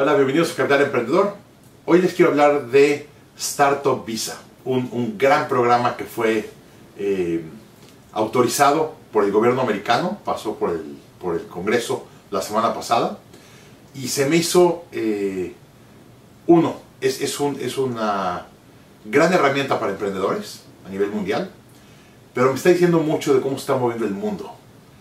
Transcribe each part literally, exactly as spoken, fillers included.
Hola, bienvenidos a Capital Emprendedor. Hoy les quiero hablar de Startup Visa, un, un gran programa que fue eh, autorizado por el gobierno americano, pasó por el, por el Congreso la semana pasada y se me hizo, eh, uno, es, es, un, es una gran herramienta para emprendedores a nivel mundial, pero me está diciendo mucho de cómo está moviendo el mundo.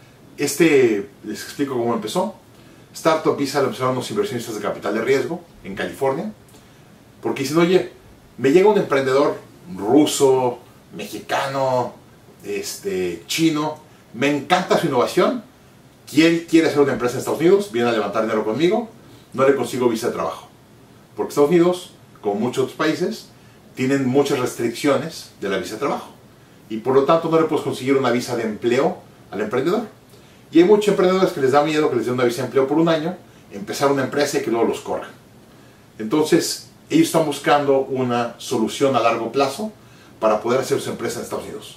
Este, les explico cómo empezó. Startup Visa lo empezaron unos inversionistas de capital de riesgo en California, porque dicen, oye, me llega un emprendedor ruso, mexicano, este, chino, me encanta su innovación, quiere, quiere hacer una empresa en Estados Unidos, viene a levantar dinero conmigo, no le consigo visa de trabajo. Porque Estados Unidos, como muchos otros países, tienen muchas restricciones de la visa de trabajo. Y por lo tanto no le puedes conseguir una visa de empleo al emprendedor. Y hay muchos emprendedores que les da miedo que les den una visa de empleo por un año, empezar una empresa y que luego los corran. Entonces, ellos están buscando una solución a largo plazo para poder hacer su empresa en Estados Unidos.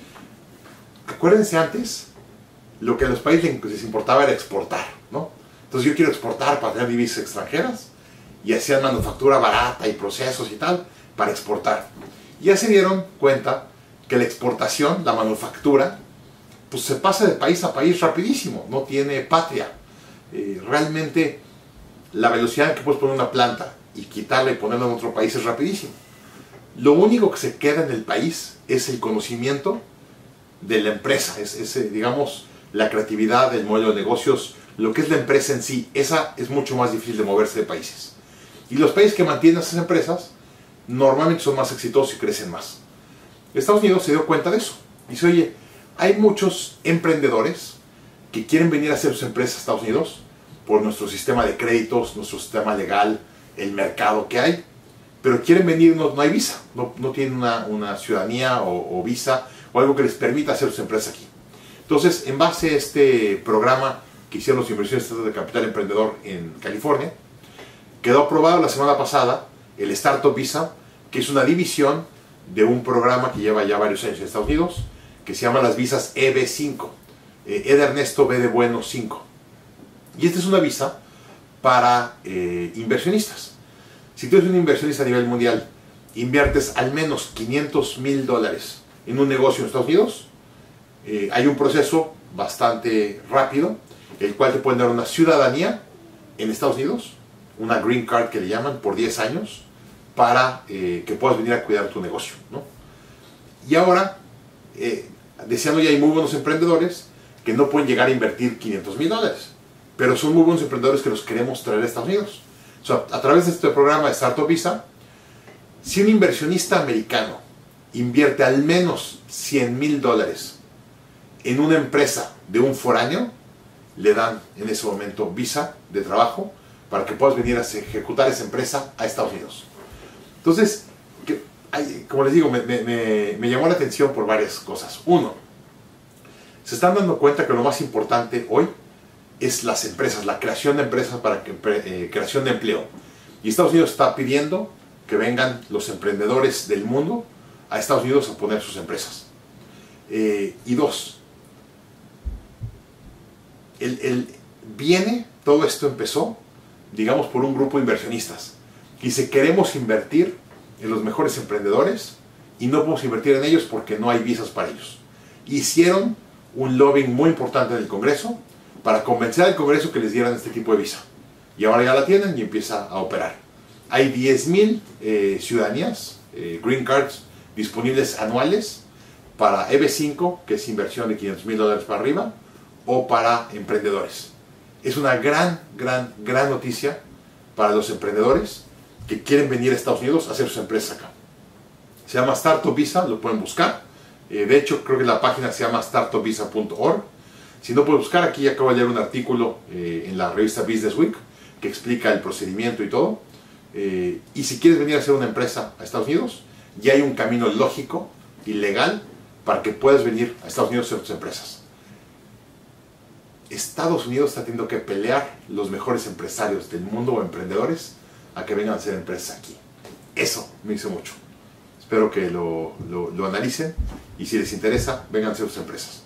Acuérdense antes, lo que a los países les importaba era exportar, ¿no? Entonces yo quiero exportar para tener divisas extranjeras y hacían manufactura barata y procesos y tal para exportar. Y ya se dieron cuenta que la exportación, la manufactura, pues se pasa de país a país rapidísimo, no tiene patria. Eh, realmente la velocidad en que puedes poner una planta y quitarla y ponerla en otro país es rapidísimo. Lo único que se queda en el país es el conocimiento de la empresa, es, es digamos la creatividad, el modelo de negocios, lo que es la empresa en sí. Esa es mucho más difícil de moverse de países. Y los países que mantienen esas empresas normalmente son más exitosos y crecen más. Estados Unidos se dio cuenta de eso. Dice, oye, hay muchos emprendedores que quieren venir a hacer sus empresas a Estados Unidos por nuestro sistema de créditos, nuestro sistema legal, el mercado que hay, pero quieren venir, no, no hay visa, no, no tienen una, una ciudadanía o, o visa o algo que les permita hacer sus empresas aquí. Entonces, en base a este programa que hicieron los inversionistas de Capital Emprendedor en California, quedó aprobado la semana pasada el Startup Visa, que es una división de un programa que lleva ya varios años en Estados Unidos, que se llama las visas E B cinco, eh, E de Ernesto, B de Bueno cinco. Y esta es una visa para eh, inversionistas. Si tú eres un inversionista a nivel mundial, inviertes al menos quinientos mil dólares en un negocio en Estados Unidos, eh, hay un proceso bastante rápido, el cual te pueden dar una ciudadanía en Estados Unidos, una green card que le llaman, por diez años, para eh, que puedas venir a cuidar tu negocio, ¿no? Y ahora, eh, deseando ya hay muy buenos emprendedores que no pueden llegar a invertir quinientos mil dólares, pero son muy buenos emprendedores que los queremos traer a Estados Unidos. O sea, a través de este programa de Startup Visa, si un inversionista americano invierte al menos cien mil dólares en una empresa de un foráneo, le dan en ese momento visa de trabajo para que puedas venir a ejecutar esa empresa a Estados Unidos. Entonces, que, ay, como les digo, me, me, me llamó la atención por varias cosas. Uno, se están dando cuenta que lo más importante hoy es las empresas, la creación de empresas para que, eh, creación de empleo. Y Estados Unidos está pidiendo que vengan los emprendedores del mundo a Estados Unidos a poner sus empresas. Eh, y dos, el, el, viene, todo esto empezó, digamos, por un grupo de inversionistas. Dice, queremos invertir en los mejores emprendedores y no podemos invertir en ellos porque no hay visas para ellos. Hicieron un lobbying muy importante en el Congreso para convencer al Congreso que les dieran este tipo de visa. Y ahora ya la tienen y empieza a operar. Hay diez mil eh, ciudadanías, eh, green cards, disponibles anuales para E B cinco, que es inversión de quinientos mil dólares para arriba, o para emprendedores. Es una gran, gran, gran noticia para los emprendedores que quieren venir a Estados Unidos a hacer sus empresas acá. Se llama Startup Visa, lo pueden buscar. Eh, de hecho, creo que la página se llama startup visa punto org. Si no pueden buscar, aquí acabo de leer un artículo eh, en la revista Business Week que explica el procedimiento y todo. Eh, y si quieres venir a hacer una empresa a Estados Unidos, ya hay un camino lógico y legal para que puedas venir a Estados Unidos a hacer tus empresas. Estados Unidos está teniendo que pelear los mejores empresarios del mundo o emprendedores a que vengan a hacer empresas aquí. Eso me hizo mucho. Espero que lo, lo, lo analicen y si les interesa, vengan a hacer sus empresas.